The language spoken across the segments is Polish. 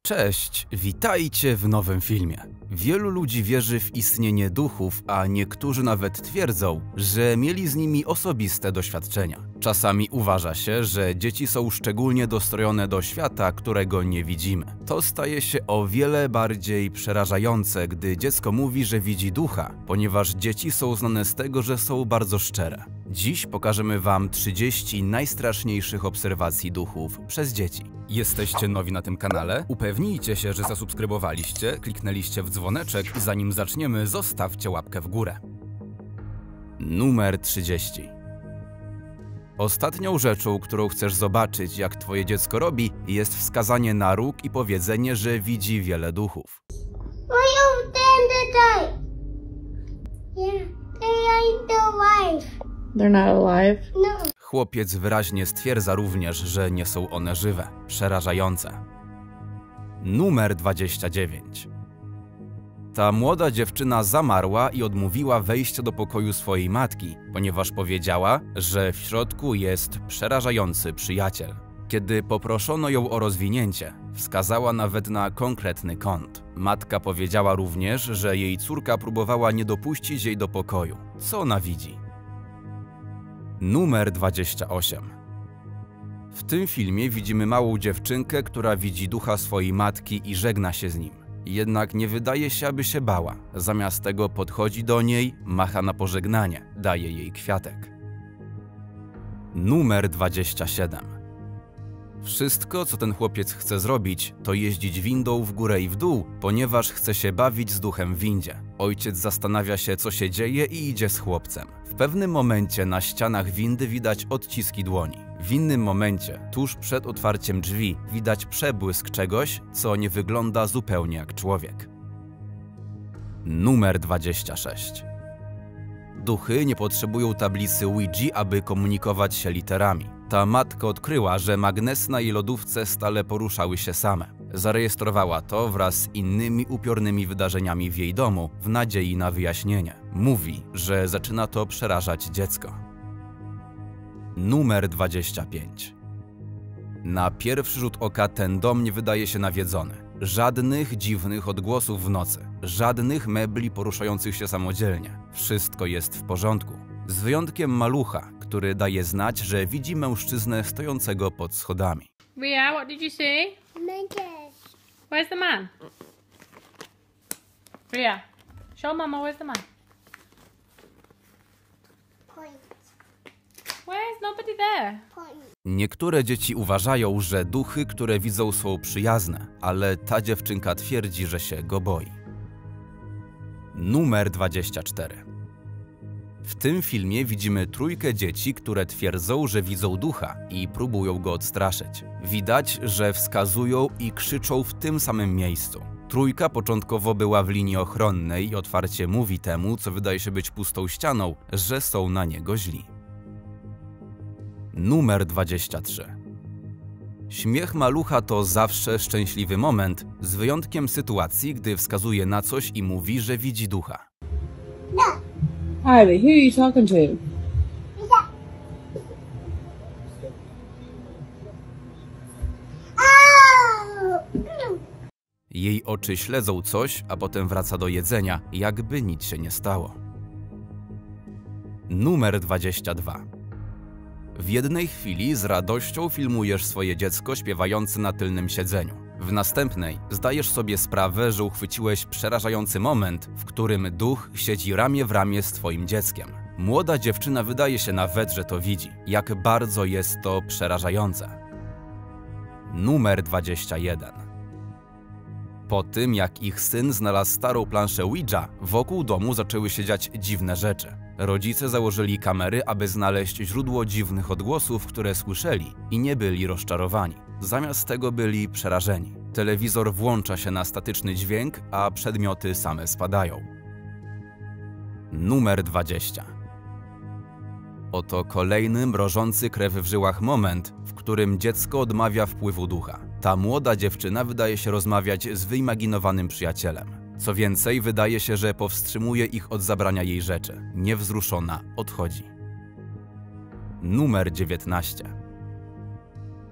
Cześć, witajcie w nowym filmie. Wielu ludzi wierzy w istnienie duchów, a niektórzy nawet twierdzą, że mieli z nimi osobiste doświadczenia. Czasami uważa się, że dzieci są szczególnie dostrojone do świata, którego nie widzimy. To staje się o wiele bardziej przerażające, gdy dziecko mówi, że widzi ducha, ponieważ dzieci są znane z tego, że są bardzo szczere. Dziś pokażemy Wam 30 najstraszniejszych obserwacji duchów przez dzieci. Jesteście nowi na tym kanale? Upewnijcie się, że zasubskrybowaliście, kliknęliście w dzwoneczek i zanim zaczniemy, zostawcie łapkę w górę. Numer 30. Ostatnią rzeczą, którą chcesz zobaczyć, jak Twoje dziecko robi, jest wskazanie na róg i powiedzenie, że widzi wiele duchów. They're not alive? No. Chłopiec wyraźnie stwierdza również, że nie są one żywe. Przerażające. Numer 29. Ta młoda dziewczyna zamarła i odmówiła wejścia do pokoju swojej matki, ponieważ powiedziała, że w środku jest przerażający przyjaciel. Kiedy poproszono ją o rozwinięcie, wskazała nawet na konkretny kąt. Matka powiedziała również, że jej córka próbowała nie dopuścić jej do pokoju. Co ona widzi? Numer 28. W tym filmie widzimy małą dziewczynkę, która widzi ducha swojej matki i żegna się z nim. Jednak nie wydaje się, aby się bała. Zamiast tego podchodzi do niej, macha na pożegnanie, daje jej kwiatek. Numer 27. Wszystko, co ten chłopiec chce zrobić, to jeździć windą w górę i w dół, ponieważ chce się bawić z duchem w windzie. Ojciec zastanawia się, co się dzieje i idzie z chłopcem. W pewnym momencie na ścianach windy widać odciski dłoni. W innym momencie, tuż przed otwarciem drzwi, widać przebłysk czegoś, co nie wygląda zupełnie jak człowiek. Numer 26. Duchy nie potrzebują tablicy Ouija, aby komunikować się literami. Ta matka odkryła, że magnesy na jej lodówce stale poruszały się same. Zarejestrowała to wraz z innymi upiornymi wydarzeniami w jej domu w nadziei na wyjaśnienie. Mówi, że zaczyna to przerażać dziecko. Numer 25. Na pierwszy rzut oka ten dom nie wydaje się nawiedzony. Żadnych dziwnych odgłosów w nocy. Żadnych mebli poruszających się samodzielnie. Wszystko jest w porządku. Z wyjątkiem malucha, który daje znać, że widzi mężczyznę stojącego pod schodami. Ria, what did you see? Monkey. Where's the man? Ria, show Mama where's the man. Point. Where's nobody there? Point. Niektóre dzieci uważają, że duchy, które widzą, są przyjazne, ale ta dziewczynka twierdzi, że się go boi. Numer 24. W tym filmie widzimy trójkę dzieci, które twierdzą, że widzą ducha i próbują go odstraszyć. Widać, że wskazują i krzyczą w tym samym miejscu. Trójka początkowo była w linii ochronnej i otwarcie mówi temu, co wydaje się być pustą ścianą, że są na niego źli. Numer 23. Śmiech malucha to zawsze szczęśliwy moment, z wyjątkiem sytuacji, gdy wskazuje na coś i mówi, że widzi ducha. No. Ivy, who are you talking to? Oh. Jej oczy śledzą coś, a potem wraca do jedzenia, jakby nic się nie stało. Numer 22. W jednej chwili z radością filmujesz swoje dziecko śpiewające na tylnym siedzeniu. W następnej zdajesz sobie sprawę, że uchwyciłeś przerażający moment, w którym duch siedzi ramię w ramię z twoim dzieckiem. Młoda dziewczyna wydaje się nawet, że to widzi. Jak bardzo jest to przerażające. Numer 21. Po tym, jak ich syn znalazł starą planszę Ouija, wokół domu zaczęły się dziać dziwne rzeczy. Rodzice założyli kamery, aby znaleźć źródło dziwnych odgłosów, które słyszeli i nie byli rozczarowani. Zamiast tego byli przerażeni. Telewizor włącza się na statyczny dźwięk, a przedmioty same spadają. Numer 20. Oto kolejny mrożący krew w żyłach moment, w którym dziecko odmawia wpływu ducha. Ta młoda dziewczyna wydaje się rozmawiać z wyimaginowanym przyjacielem. Co więcej, wydaje się, że powstrzymuje ich od zabrania jej rzeczy. Niewzruszona odchodzi. Numer 19.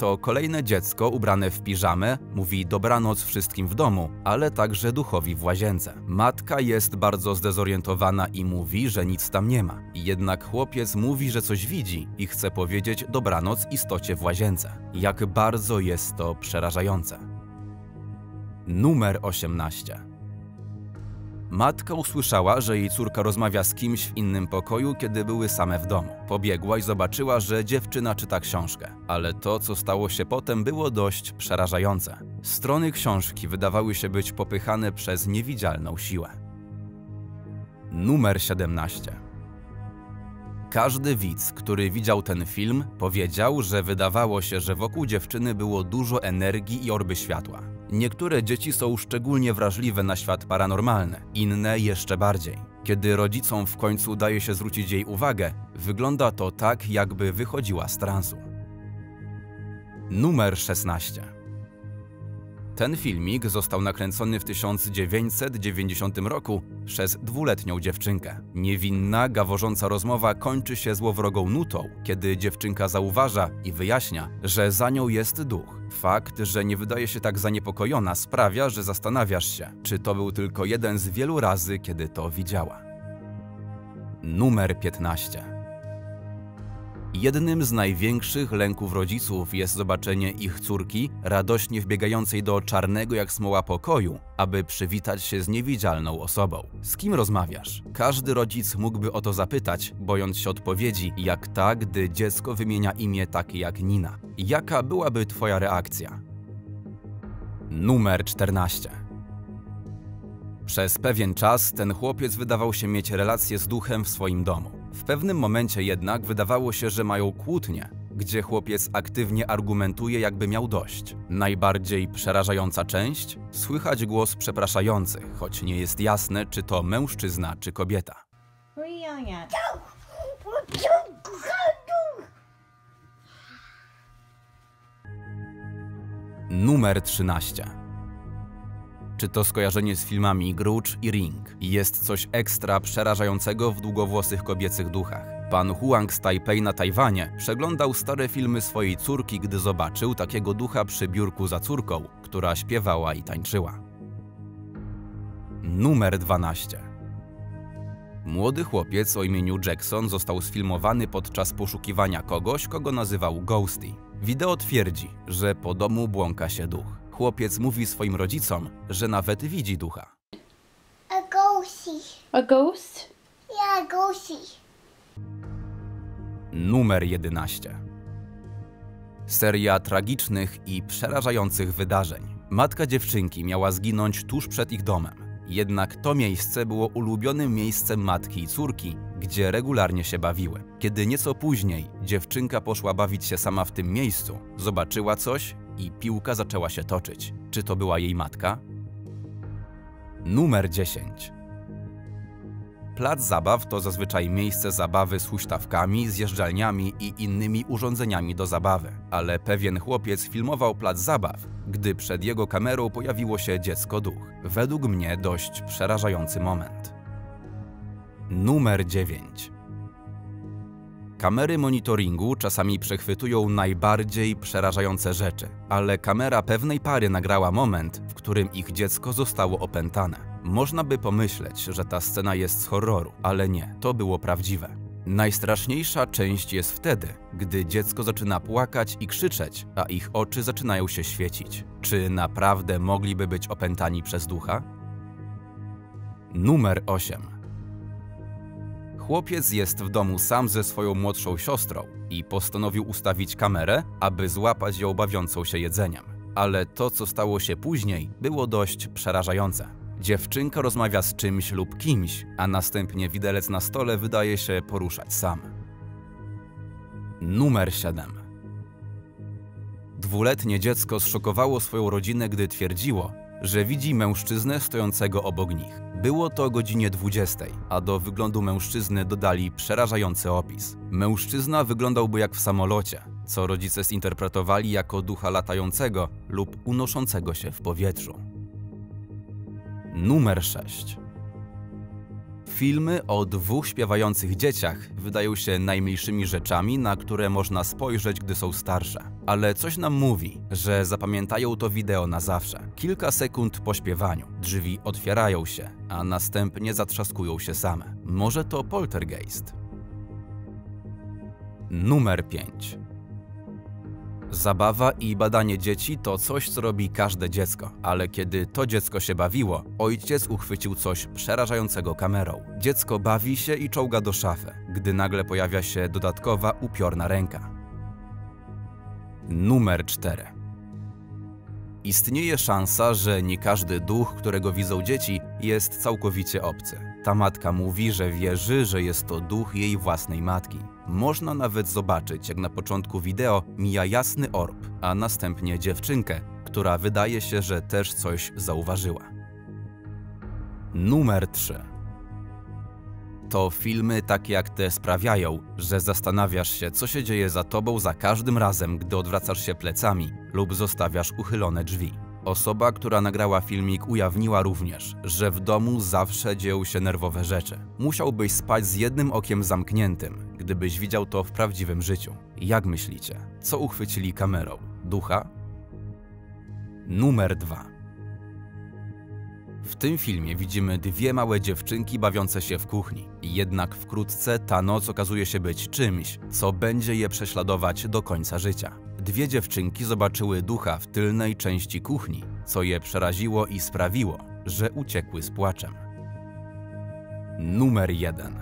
To kolejne dziecko ubrane w piżamę mówi dobranoc wszystkim w domu, ale także duchowi w łazience. Matka jest bardzo zdezorientowana i mówi, że nic tam nie ma. Jednak chłopiec mówi, że coś widzi i chce powiedzieć dobranoc istocie w łazience. Jak bardzo jest to przerażające. Numer 18. Matka usłyszała, że jej córka rozmawia z kimś w innym pokoju, kiedy były same w domu. Pobiegła i zobaczyła, że dziewczyna czyta książkę. Ale to, co stało się potem, było dość przerażające. Strony książki wydawały się być popychane przez niewidzialną siłę. Numer 17. Każdy widz, który widział ten film, powiedział, że wydawało się, że wokół dziewczyny było dużo energii i orby światła. Niektóre dzieci są szczególnie wrażliwe na świat paranormalny, inne jeszcze bardziej. Kiedy rodzicom w końcu udaje się zwrócić jej uwagę, wygląda to tak, jakby wychodziła z transu. Numer 16. Ten filmik został nakręcony w 1990 roku przez 2-letnią dziewczynkę. Niewinna, gaworząca rozmowa kończy się złowrogą nutą, kiedy dziewczynka zauważa i wyjaśnia, że za nią jest duch. Fakt, że nie wydaje się tak zaniepokojona, sprawia, że zastanawiasz się, czy to był tylko jeden z wielu razy, kiedy to widziała. Numer 15. Jednym z największych lęków rodziców jest zobaczenie ich córki radośnie wbiegającej do czarnego jak smoła pokoju, aby przywitać się z niewidzialną osobą. Z kim rozmawiasz? Każdy rodzic mógłby o to zapytać, bojąc się odpowiedzi, jak ta, gdy dziecko wymienia imię takie jak Nina. Jaka byłaby twoja reakcja? Numer 14. Przez pewien czas ten chłopiec wydawał się mieć relacje z duchem w swoim domu. W pewnym momencie jednak wydawało się, że mają kłótnię, gdzie chłopiec aktywnie argumentuje, jakby miał dość. Najbardziej przerażająca część? Słychać głos przepraszający, choć nie jest jasne, czy to mężczyzna, czy kobieta. Numer 13. Czy to skojarzenie z filmami Grudge i Ring? Jest coś ekstra przerażającego w długowłosych kobiecych duchach. Pan Huang z Tajpej na Tajwanie przeglądał stare filmy swojej córki, gdy zobaczył takiego ducha przy biurku za córką, która śpiewała i tańczyła. Numer 12. Młody chłopiec o imieniu Jackson został sfilmowany podczas poszukiwania kogoś, kogo nazywał Ghosty. Wideo twierdzi, że po domu błąka się duch. Chłopiec mówi swoim rodzicom, że nawet widzi ducha. A ghosty. A ghost? Yeah, ghosty. Numer 11. Seria tragicznych i przerażających wydarzeń. Matka dziewczynki miała zginąć tuż przed ich domem. Jednak to miejsce było ulubionym miejscem matki i córki, gdzie regularnie się bawiły. Kiedy nieco później dziewczynka poszła bawić się sama w tym miejscu, zobaczyła coś i piłka zaczęła się toczyć. Czy to była jej matka? Numer 10. Plac zabaw to zazwyczaj miejsce zabawy z huśtawkami, zjeżdżalniami i innymi urządzeniami do zabawy. Ale pewien chłopiec filmował plac zabaw, gdy przed jego kamerą pojawiło się dziecko duch. Według mnie dość przerażający moment. Numer 9. Kamery monitoringu czasami przechwytują najbardziej przerażające rzeczy, ale kamera pewnej pary nagrała moment, w którym ich dziecko zostało opętane. Można by pomyśleć, że ta scena jest z horroru, ale nie, to było prawdziwe. Najstraszniejsza część jest wtedy, gdy dziecko zaczyna płakać i krzyczeć, a ich oczy zaczynają się świecić. Czy naprawdę mogliby być opętani przez ducha? Numer 8. Chłopiec jest w domu sam ze swoją młodszą siostrą i postanowił ustawić kamerę, aby złapać ją bawiącą się jedzeniem. Ale to, co stało się później, było dość przerażające. Dziewczynka rozmawia z czymś lub kimś, a następnie widelec na stole wydaje się poruszać sam. Numer 7. 2-letnie dziecko zszokowało swoją rodzinę, gdy twierdziło, że widzi mężczyznę stojącego obok nich. Było to o godzinie 20, a do wyglądu mężczyzny dodali przerażający opis. Mężczyzna wyglądałby jak w samolocie, co rodzice zinterpretowali jako ducha latającego lub unoszącego się w powietrzu. Numer 6. Filmy o 2 śpiewających dzieciach wydają się najmilszymi rzeczami, na które można spojrzeć, gdy są starsze. Ale coś nam mówi, że zapamiętają to wideo na zawsze. Kilka sekund po śpiewaniu drzwi otwierają się, a następnie zatrzaskują się same. Może to poltergeist. Numer 5. Zabawa i badanie dzieci to coś, co robi każde dziecko, ale kiedy to dziecko się bawiło, ojciec uchwycił coś przerażającego kamerą. Dziecko bawi się i czołga do szafy, gdy nagle pojawia się dodatkowa, upiorna ręka. Numer 4. Istnieje szansa, że nie każdy duch, którego widzą dzieci, jest całkowicie obcy. Ta matka mówi, że wierzy, że jest to duch jej własnej matki. Można nawet zobaczyć, jak na początku wideo mija jasny orb, a następnie dziewczynkę, która wydaje się, że też coś zauważyła. Numer 3. To filmy takie jak te sprawiają, że zastanawiasz się, co się dzieje za tobą za każdym razem, gdy odwracasz się plecami lub zostawiasz uchylone drzwi. Osoba, która nagrała filmik, ujawniła również, że w domu zawsze dzieją się nerwowe rzeczy. Musiałbyś spać z jednym okiem zamkniętym, gdybyś widział to w prawdziwym życiu. Jak myślicie, co uchwycili kamerą? Ducha? Numer 2. W tym filmie widzimy 2 małe dziewczynki bawiące się w kuchni. Jednak wkrótce ta noc okazuje się być czymś, co będzie je prześladować do końca życia. 2 dziewczynki zobaczyły ducha w tylnej części kuchni, co je przeraziło i sprawiło, że uciekły z płaczem. Numer 1.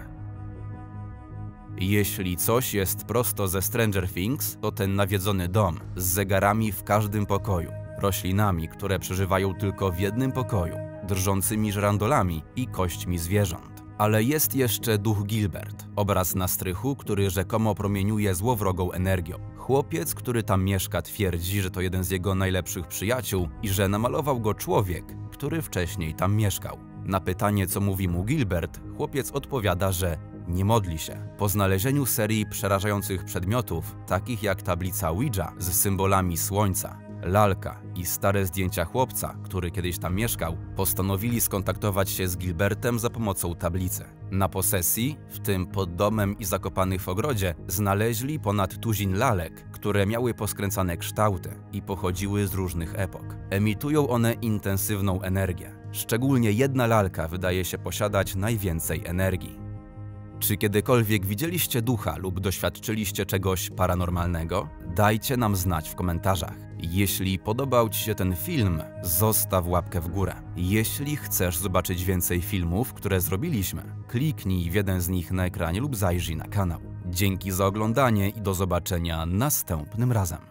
Jeśli coś jest prosto ze Stranger Things, to ten nawiedzony dom z zegarami w każdym pokoju, roślinami, które przeżywają tylko w jednym pokoju, drżącymi żyrandolami i kośćmi zwierząt. Ale jest jeszcze duch Gilbert, obraz na strychu, który rzekomo promieniuje złowrogą energią. Chłopiec, który tam mieszka, twierdzi, że to jeden z jego najlepszych przyjaciół i że namalował go człowiek, który wcześniej tam mieszkał. Na pytanie, co mówi mu Gilbert, chłopiec odpowiada, że nie modli się. Po znalezieniu serii przerażających przedmiotów, takich jak tablica Ouija z symbolami słońca, lalka i stare zdjęcia chłopca, który kiedyś tam mieszkał, postanowili skontaktować się z Gilbertem za pomocą tablicy. Na posesji, w tym pod domem i zakopanych w ogrodzie, znaleźli ponad tuzin lalek, które miały poskręcane kształty i pochodziły z różnych epok. Emitują one intensywną energię. Szczególnie jedna lalka wydaje się posiadać najwięcej energii. Czy kiedykolwiek widzieliście ducha lub doświadczyliście czegoś paranormalnego? Dajcie nam znać w komentarzach. Jeśli podobał Ci się ten film, zostaw łapkę w górę. Jeśli chcesz zobaczyć więcej filmów, które zrobiliśmy, kliknij w jeden z nich na ekranie lub zajrzyj na kanał. Dzięki za oglądanie i do zobaczenia następnym razem.